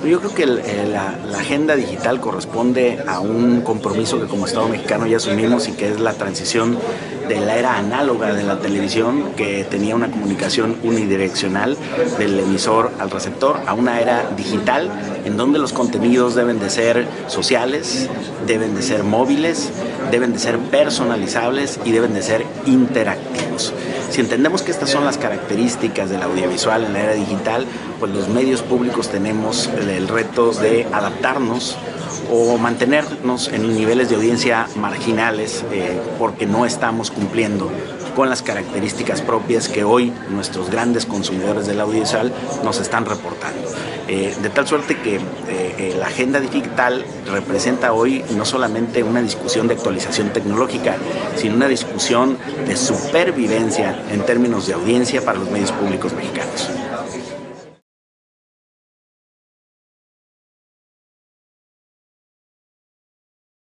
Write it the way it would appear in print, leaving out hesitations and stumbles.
Yo creo que la agenda digital corresponde a un compromiso que como Estado mexicano ya asumimos y que es la transición de la era análoga de la televisión, que tenía una comunicación unidireccional del emisor al receptor, a una era digital en donde los contenidos deben de ser sociales, deben de ser móviles, deben de ser personalizables y deben de ser interactivos. Si entendemos que estas son las características del audiovisual en la era digital, pues los medios públicos tenemos el reto de adaptarnos o mantenernos en niveles de audiencia marginales porque no estamos cumpliendo con las características propias que hoy nuestros grandes consumidores del audiovisual nos están reportando. De tal suerte que la agenda digital representa hoy no solamente una discusión de actualización tecnológica, sino una discusión de supervivencia en términos de audiencia para los medios públicos mexicanos.